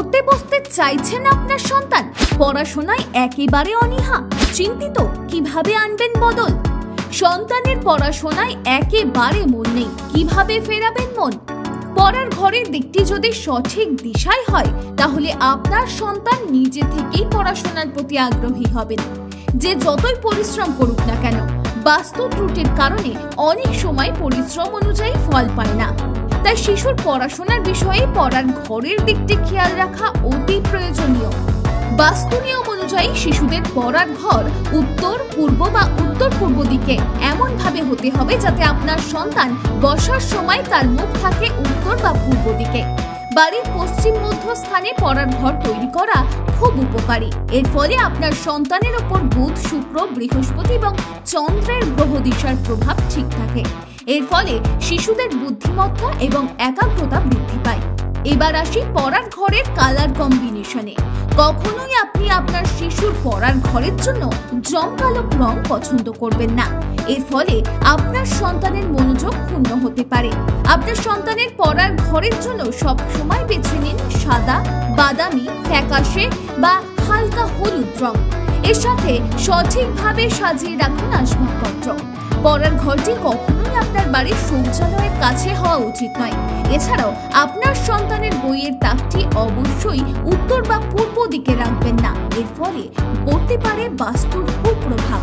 পড়তে বসতে চাইছেন আপনার সন্তান, পড়াশোনায় একেবারে অনীহা, চিন্তিত কিভাবে আনবেন বদল? সন্তানের পড়াশোনায় একেবারে মন নেই, কিভাবে ফেরাবেন মন? পড়ার ঘরের দিকটি যদি সঠিক দিশায় হয় তাহলে আপনার সন্তান নিজে থেকেই পড়াশোনার প্রতি আগ্রহী হবেন। যে যতই পরিশ্রম করুক না কেন, বাস্তু ত্রুটির কারণে অনেক সময় পরিশ্রম অনুযায়ী ফল পায় না। তাই শিশুর পড়াশোনার বিষয়ে পড়ার ঘরের দিকটি খেয়াল রাখা অতি প্রয়োজনীয়। বাস্তু নিয়ম অনুযায়ী শিশুদের পড়ার ঘর উত্তর পূর্ব বা উত্তর পূর্ব দিকে এমন ভাবে হতে হবে যাতে আপনার সন্তান বসার সময় তার মুখ থাকে উত্তর বা পূর্ব দিকে। বাড়ির পশ্চিম মধ্য স্থানে পড়ার ঘর তৈরি করা খুব উপকারী। এর ফলে আপনার সন্তানের উপর বুধ, শুক্র, বৃহস্পতি এবং চন্দ্রের গ্রহ দিশার প্রভাব ঠিক থাকে। এর ফলে শিশুদের বুদ্ধিমত্তা এবং একাগ্রতা বৃদ্ধি পায়। এবার আসি পড়ার ঘরের কালার কম্বিনেশনে। কখনোই আপনি আপনার শিশুর পড়ার ঘরের জন্য জমকালো রং পছন্দ করবেন না। এর ফলে আপনার সন্তানের মনোযোগ ক্ষুণ্ণ হতে পারে। আপনার সন্তানের পড়ার ঘরের জন্য সব সময় বেছে নিন সাদা, বাদামি, ফ্যাকাশে বা হালকা হলুদ রং। এর সাথে সঠিকভাবে সাজিয়ে রাখুন আসবাবপত্র। পড়ার ঘরটি কখনোই আপনার বাড়ির শৌচালয়ের কাছে হওয়া উচিত নয়। এছাড়াও আপনার সন্তানের বইয়ের তাকটি অবশ্যই উত্তর বা পূর্ব দিকে রাখবেন না। এর ফলে পড়তে পারে বাস্তুর কুপ্রভাব।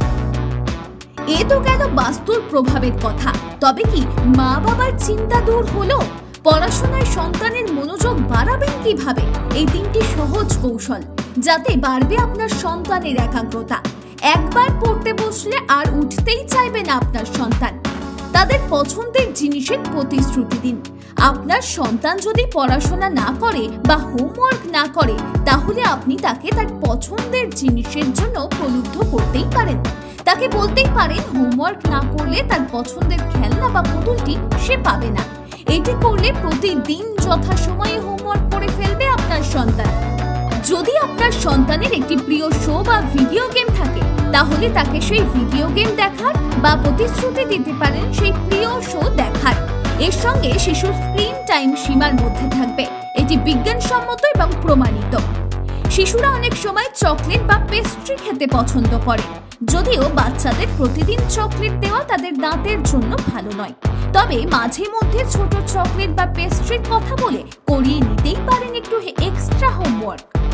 এ তো গেল বাস্তুর প্রভাবের কথা। তবে কি মা বাবার চিন্তা দূর হলো? পড়াশোনায় সন্তানের মনোযোগ বাড়াবেন কিভাবে? এই তিনটি সহজ কৌশল, যাতে বাড়বে আপনার সন্তানের একাগ্রতা। একবার পড়তে বসলে আর উঠতেই চাইবে না আপনার সন্তান। তাদের পছন্দের জিনিসের প্রতিশ্রুতি দিন। আপনার সন্তান যদি পড়াশোনা না করে বা হোমওয়ার্ক না করে, তাহলে আপনি তাকে তার পছন্দের জিনিসের জন্য প্রলুব্ধ করতেই পারেন। তাকে বলতেই পারেন হোমওয়ার্ক না করলে তার পছন্দের খেলনা বা পুতুলটি সে পাবে না। এটি করলে প্রতিদিন যথাসময়ে হোমওয়ার্ক করে ফেলবে আপনার সন্তান। যদি আপনার সন্তানের একটি প্রিয় শো বা ভিডিও গেম থাকে, তাহলে তাকে সেই ভিডিও গেম দেখার বা প্রতিশ্রুতি দিতে পারেন সেই প্রিয় শো দেখার। এর সঙ্গে শিশুর স্ক্রিন টাইম সীমার মধ্যে থাকবে। এটি বিজ্ঞানসম্মত এবং প্রমাণিত। শিশুরা অনেক সময় চকলেট বা পেস্ট্রি খেতে পছন্দ করে। যদিও বাচ্চাদের প্রতিদিন চকলেট দেওয়া তাদের দাঁতের জন্য ভালো নয়, তবে মাঝে মধ্যে ছোট চকলেট বা পেস্ট্রির কথা বলে করিয়ে নিতেই পারেন একটু এক্সট্রা হোমওয়ার্ক।